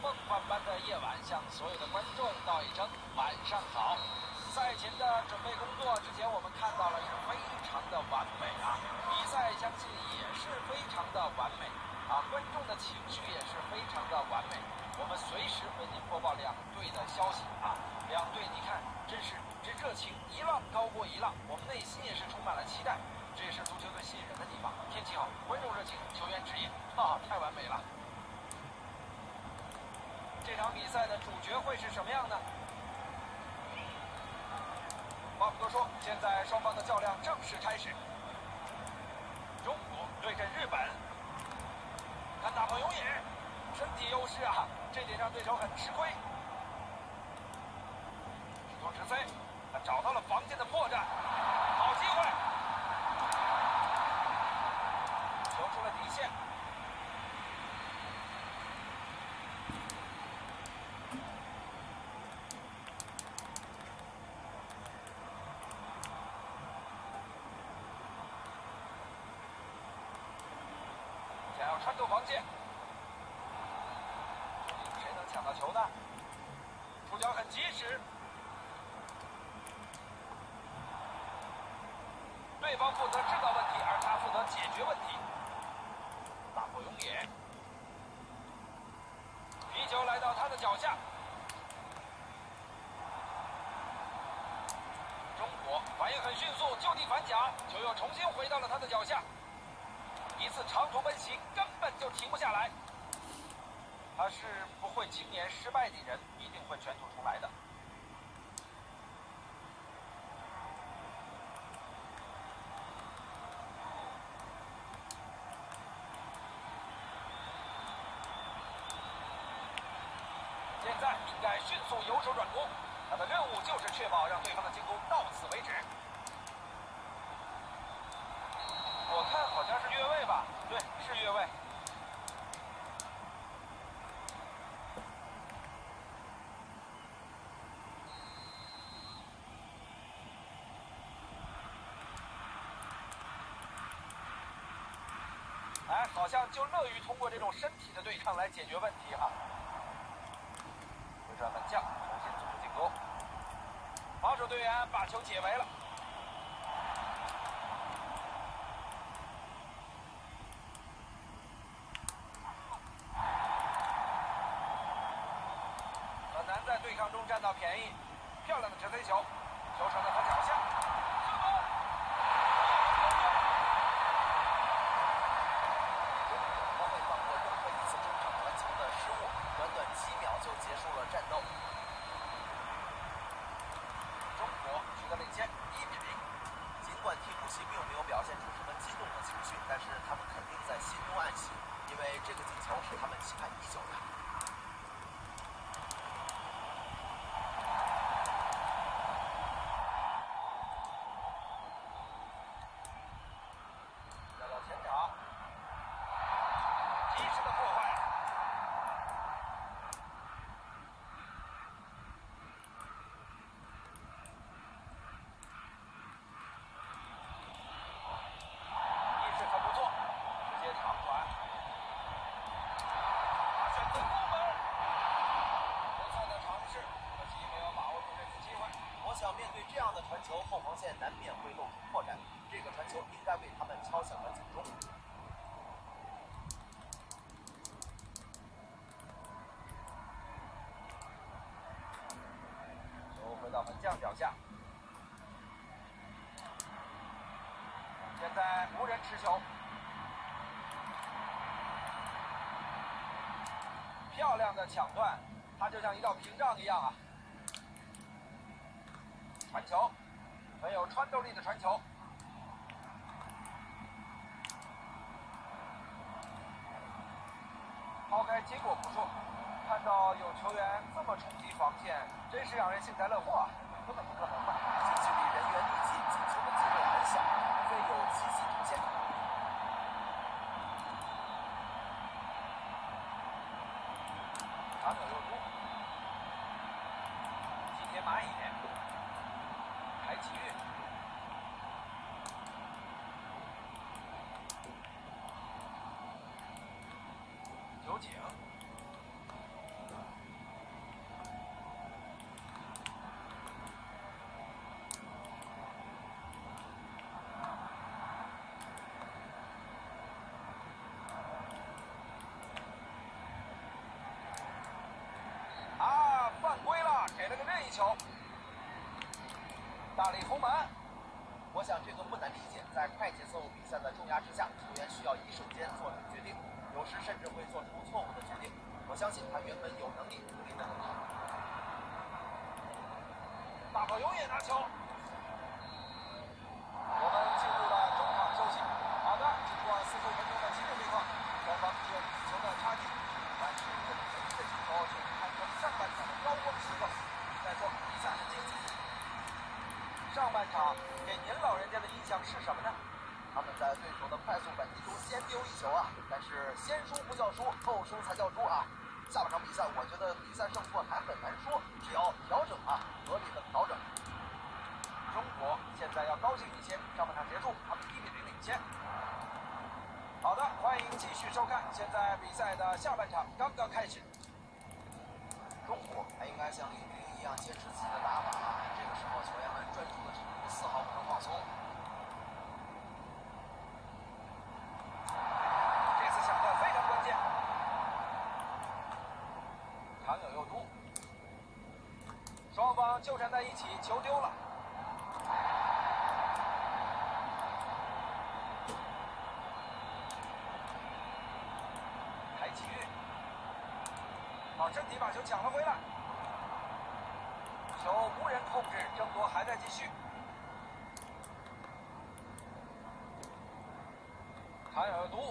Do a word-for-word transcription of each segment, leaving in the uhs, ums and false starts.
梦幻般的夜晚向所有的观众道一声晚上好。赛前的准备工作之前我们看到了是非常的完美啊，比赛相信也是非常的完美啊，观众的情绪也是非常的完美。我们随时为您播报两队的消息啊，两队你看真是这热情一浪高过一浪，我们内心也是充满了期待，这也是足球队吸引人的地方。天气好，观众热情，球员职业，哈、啊，太完美了。这场比赛的主角会是什么样呢？话不多说，现在双方的较量正式开始。中国对阵日本，看大炮有野，身体优势啊，这点让对手很吃亏。试图直塞，他找到了防线的破绽，好机会，球出了底线。想要穿透防线，究竟谁能抢到球呢？出脚很及时，对方负责制造问题，而他负责解决问题。大破永野，皮球来到他的脚下。中国反应很迅速，就地反抢，球又重新回到了他的脚下。一次长途奔袭根本就停不下来，他是不会轻言失败的人，一定会卷土重来的。现在应该迅速由守转攻，他的任务就是确保让对方的进攻到此为止。我看好像是越位吧？对，是越位。哎，好像就乐于通过这种身体的对抗来解决问题哈。回转门将重新组织进攻，防守队员把球解围了。在对抗中占到便宜，漂亮的直塞球，球传到他脚下，射门！中国不会放过任何一次中场传球的失误，短短几秒就结束了战斗。中国取得领先，一比零。尽管替补席并没有表现出什么激动的情绪，但是他们肯定在心中暗喜，因为这个进球是他们期盼已久的。面对这样的传球，后防线难免会露出破绽。这个传球应该为他们敲响了警钟。球回到门将脚下，现在无人持球，漂亮的抢断，它就像一道屏障一样啊！传球，很有穿透力的传球。抛开结果不说，看到有球员这么冲击防线，真是让人幸灾乐祸啊！根本不可能吧？禁区里人员密集，进球的机会很小，除非有奇迹出现。长者右突，吉田麻也。海启玉，酒井， 大力轰门。 我想这个不难理解，在快节奏比赛的重压之下，球员需要一瞬间做出决定，有时甚至会做出错误的决定。我相信他原本有能力处理得很好。 大炮永也拿球。我们进入了中场休息。好的，经过四十五分钟的激烈对抗，双方只有一球的差距。但是这个唯一的镜头却是堪称上半场的高光时刻。再说比赛很精彩。上半场给您老人家的印象是什么呢？ 他们在对手的快速反击中先丢一球啊，但是先输不叫输，后输才叫输啊。下半场比赛，我觉得比赛胜负还很难说，只要调整啊，合理的调整。 中国现在要高兴一些，上半场结束，他们一比零领先。好的，欢迎继续收看，现在比赛的下半场刚刚开始。 中国还应该像一比零一样坚持自己的打法啊，这个时候球员们专注的程度丝毫不能放松。 这次抢断非常关键。长有右突，双方纠缠在一起，球丢了。台奇玉靠身体把球抢了回来，球无人控制，争夺还在继续。长有右突。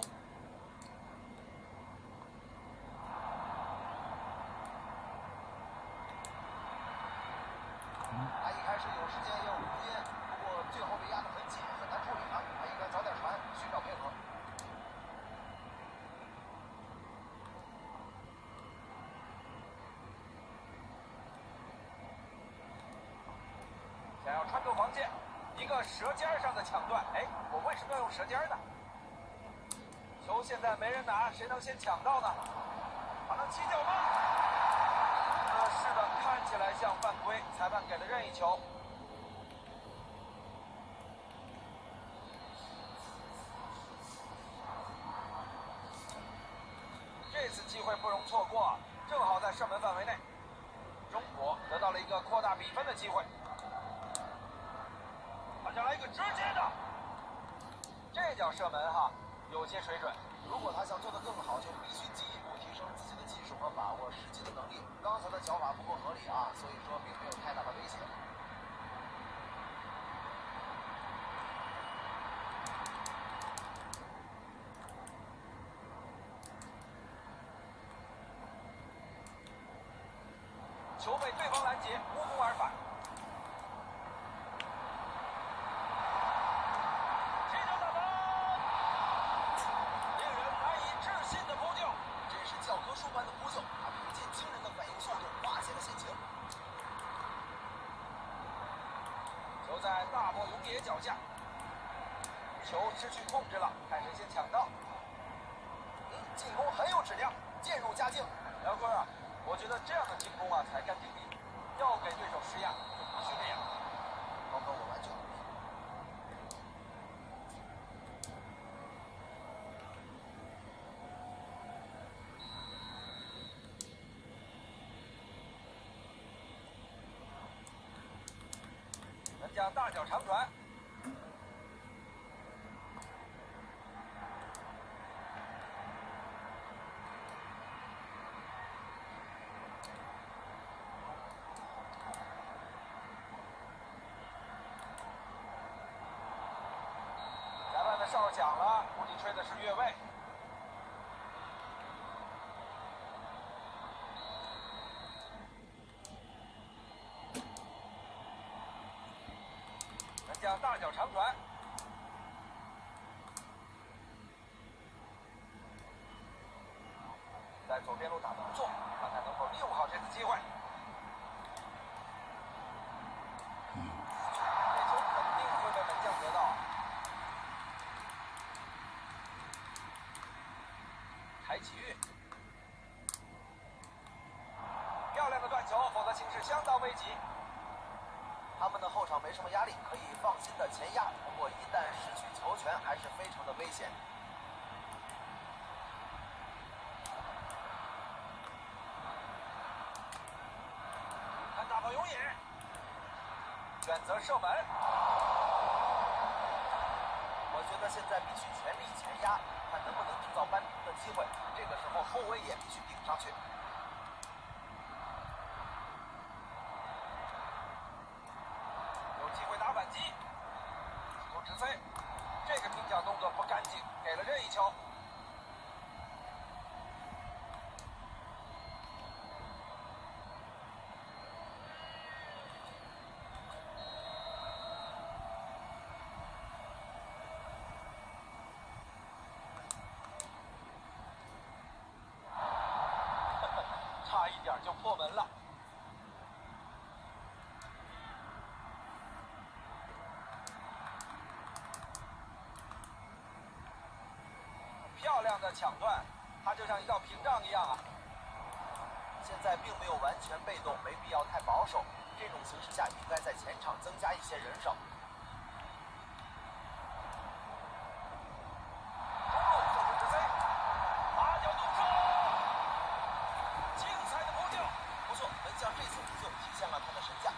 他一开始有时间也有空间，不过最后被压得很紧，很难处理啊。他应该早点传，寻找配合。 想要穿透防线，一个舌尖上的抢断。哎，我为什么要用舌尖呢？球现在没人拿，谁能先抢到呢？他能起脚吗？呃，是的，看起来像犯规，裁判给了任意球。这次机会不容错过，正好在射门范围内。中国得到了一个扩大比分的机会。他想来一个直接的，这脚射门哈，有些水准。 如果他想做得更好，就必须进一步提升自己的技术和把握实际的能力。刚才的脚法不够合理啊，所以说并没有太大的威胁。 球被对方拦截，无功而返。起脚打门，令人难以置信的扑救， 真是教科书般的扑救，他凭借惊人的反应速度化解了险情。 球在大漠永野脚下，球失去控制了，看谁先抢到。 嗯，进攻很有质量，渐入佳境。 姚哥啊，我觉得这样的进攻啊才干净利，要给对手施压就必须这样。 刚刚我完全同意。 门将大脚长传，裁判的哨响了，估计吹的是越位。门将大脚长传，在左边路打得不错，看看能否利用好这次机会。这球肯定会被门将得到。台奇玉，漂亮的断球，否则形势相当危急。 他们的后场没什么压力，可以放心的前压。不过一旦失去球权，还是非常的危险。 看大炮永野， 选择射门。 我觉得现在必须全力前压，看能不能制造扳平的机会。这个时候后卫也必须顶上去。 有机会打反击，出直塞，这个拼脚动作不干净，给了任意球。差一点就破门了。漂亮的抢断，它就像一道屏障一样啊！ 现在并没有完全被动，没必要太保守。这种形势下，应该在前场增加一些人手。 中路做出直塞，拔脚动手，精彩的扑救！ 不错，门将这次扑救体现了他的身价。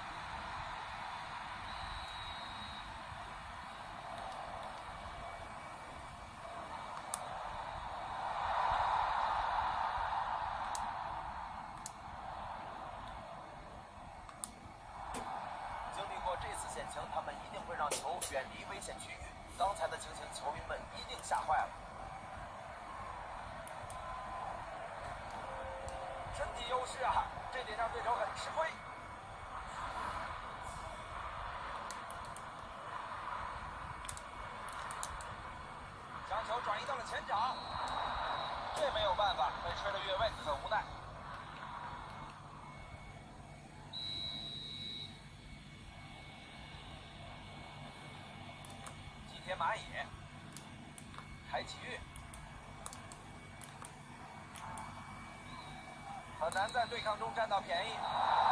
经历过这次险情，他们一定会让球远离危险区域。刚才的情形，球迷们一定吓坏了。 身体优势啊，这点让对手很吃亏。将球转移到了前场，这没有办法，被吹了越位，很无奈。吉田麻也，开启运。很难在对抗中占到便宜。